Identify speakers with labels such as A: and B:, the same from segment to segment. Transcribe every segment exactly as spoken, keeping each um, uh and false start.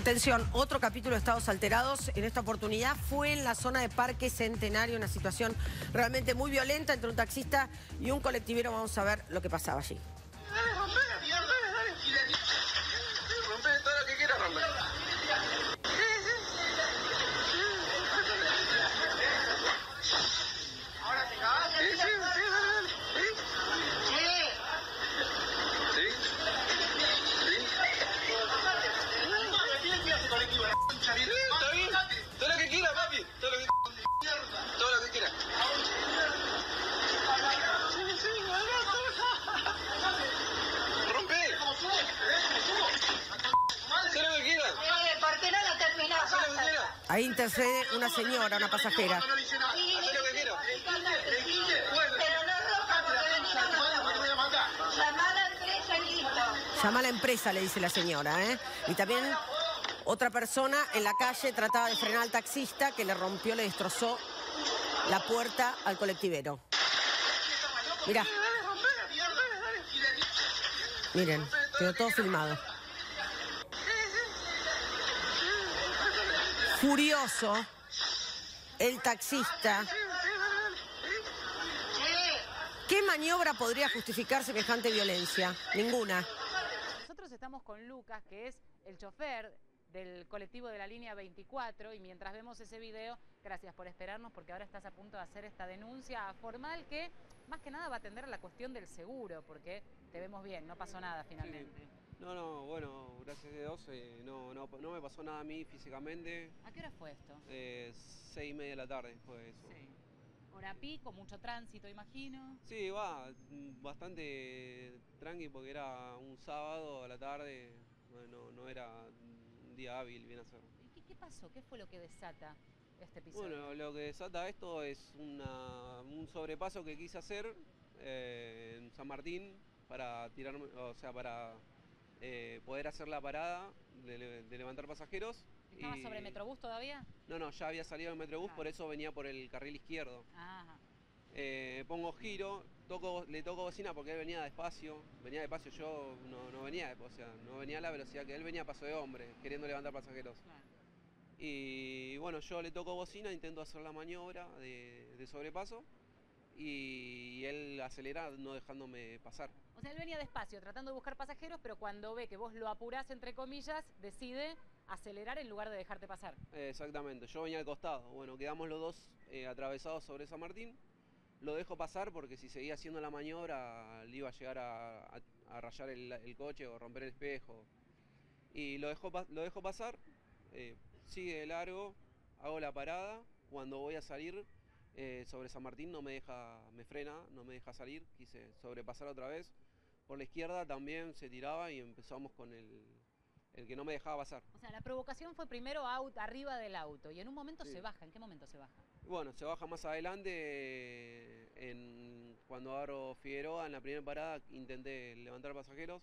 A: Atención, otro capítulo de Estados Alterados. En esta oportunidad fue en la zona de Parque Centenario, una situación realmente muy violenta entre un taxista y un colectivero. Vamos a ver lo que pasaba allí.
B: Dale, rompe, rompe, dale. Rompe todo lo que quieras romper. Ahora te cagaste. Sí, sí, sí, dale, dale. Sí. Sí. Sí, está bien. Todo lo que quieras, papi. Todo lo que Todo lo que quieras. Sí, sí, rompe. Haz lo que quieras.
C: ¿Por qué no lo terminás?
B: Haz lo que quieras.
A: Ahí intercede una señora, una pasajera.
B: No dice nada. Haz lo que quieras.
C: Pero no roja porque venimos. Llamá a la empresa y listo.
A: Llama a la empresa, le dice la señora, ¿eh? Y también otra persona en la calle trataba de frenar al taxista que le rompió, le destrozó la puerta al colectivero. Mirá. Miren, quedó todo filmado. Furioso, el taxista. ¿Qué maniobra podría justificar semejante violencia? Ninguna.
D: Nosotros estamos con Lucas, que es el chofer del colectivo de la línea veinticuatro, y mientras vemos ese video, gracias por esperarnos, porque ahora estás a punto de hacer esta denuncia formal que más que nada va a atender a la cuestión del seguro, porque te vemos bien, no pasó nada finalmente.
E: Sí. No, no, bueno, gracias a Dios, eh, no, no, no me pasó nada a mí físicamente.
D: ¿A qué hora fue esto?
E: Eh, seis y media de la tarde fue eso.
D: Sí. Hora pico, mucho tránsito, imagino.
E: Sí, va, bastante tranqui porque era un sábado a la tarde, no, no era un día hábil, bien hacerlo.
D: ¿Qué, ¿Qué pasó? ¿Qué fue lo que desata este episodio?
E: Bueno, lo que desata esto es una, un sobrepaso que quise hacer eh, en San Martín para tirarme, o sea, para eh, poder hacer la parada de, de levantar pasajeros.
D: ¿Estabas
E: y...
D: sobre Metrobús todavía?
E: No, no, ya había salido el Metrobús,
D: Ah.
E: por eso venía por el carril izquierdo.
D: Ajá.
E: Eh, pongo giro, toco, le toco bocina porque él venía despacio, venía despacio, yo no, no venía, o sea, no venía a la velocidad que él venía a paso de hombre, queriendo levantar pasajeros.
D: Claro.
E: Y bueno, yo le toco bocina, intento hacer la maniobra de, de sobrepaso y él acelera no dejándome pasar.
D: O sea, él venía despacio, tratando de buscar pasajeros, pero cuando ve que vos lo apurás, entre comillas, decide acelerar en lugar de dejarte pasar.
E: Eh, exactamente, yo venía al costado. Bueno, quedamos los dos eh, atravesados sobre San Martín. Lo dejo pasar porque si seguía haciendo la maniobra le iba a llegar a, a, a rayar el, el coche o romper el espejo. Y lo dejo, lo dejo pasar, eh, sigue de largo, hago la parada. Cuando voy a salir eh, sobre San Martín no me deja, me frena, no me deja salir. Quise sobrepasar otra vez. Por la izquierda también se tiraba y empezamos con el, el que no me dejaba pasar.
D: O sea, la provocación fue primero out, arriba del auto y en un momento
E: Sí.
D: se baja. ¿En qué momento se baja?
E: Bueno, se baja más adelante, en, cuando agarro Figueroa, en la primera parada intenté levantar pasajeros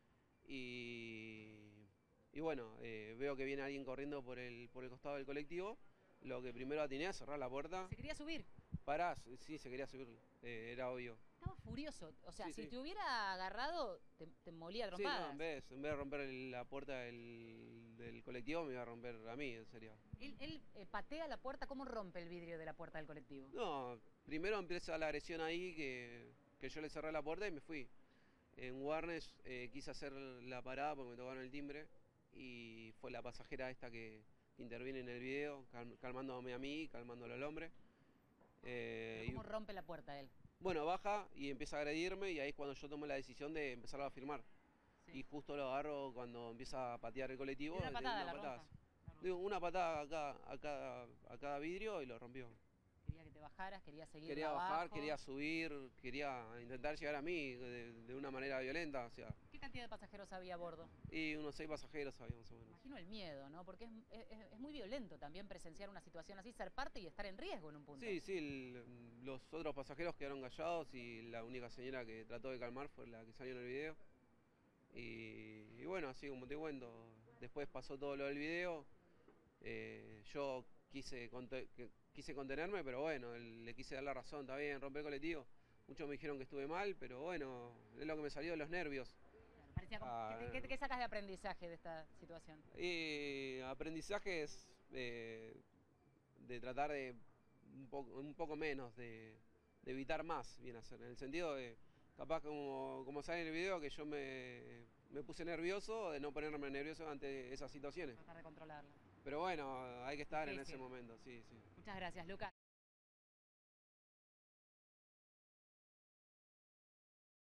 E: y, y bueno, eh, veo que viene alguien corriendo por el, por el costado del colectivo. Lo que primero atiné a cerrar la puerta.
D: ¿Se quería subir?
E: Pará, sí, se quería subir, eh, era obvio.
D: Estaba furioso. O sea,
E: Sí,
D: si
E: sí.
D: te hubiera agarrado, te, te molía
E: Sí,
D: trompadas.
E: no, en vez, en vez de romper el- la puerta del, del colectivo me iba a romper a mí, en serio.
D: Él, él eh, patea la puerta. ¿Cómo rompe el vidrio de la puerta del colectivo?
E: No, primero empieza la agresión ahí, que, que yo le cerré la puerta y me fui. En Warnes eh, quise hacer la parada porque me tocaron el timbre y fue la pasajera esta que interviene en el video, cal- calmándome a mí, calmándolo al hombre. Eh,
D: ¿Pero
E: y,
D: ¿Cómo rompe la puerta él?
E: bueno, baja y empieza a agredirme y ahí es cuando yo tomo la decisión de empezar a filmar.
D: Sí.
E: Y justo lo agarro cuando empieza a patear el colectivo.
D: De una
E: de
D: patada,
E: una
D: la
E: patada.
D: roja. La roja.
E: Digo, una patada a cada, a, cada, a cada vidrio y lo rompió.
D: Quería que te bajaras, quería seguir
E: Quería bajar,
D: abajo.
E: quería subir, quería intentar llegar a mí de, de una manera violenta, o sea,
D: ¿Qué cantidad de pasajeros había a bordo?
E: y unos seis pasajeros había más o menos.
D: Imagino el miedo, ¿no? Porque es, es, es muy violento también presenciar una situación así, ser parte y estar en riesgo en un punto.
E: Sí, sí, el- los otros pasajeros quedaron callados y la única señora que trató de calmar fue la que salió en el video. Y, y bueno, así como te cuento, después pasó todo lo del video, eh, yo quise, conte- que- quise contenerme, pero bueno, le quise dar la razón, está bien, romper el colectivo. Muchos me dijeron que estuve mal, pero bueno, es lo que me salió de los nervios.
D: Claro, parecía como-
E: Ah,
D: ¿qué, qué- qué sacas de aprendizaje de esta situación?
E: Y aprendizajes eh, de tratar de un poco, un poco menos, de, de evitar más, bien hacer, en el sentido de, capaz como, como sale en el video, que yo me, me puse nervioso, de no ponerme nervioso ante esas situaciones.
D: Tratar de controlarla.
E: Pero bueno, hay que estar en
D: Difícil.
E: ese momento, sí, sí.
D: Muchas gracias, Lucas.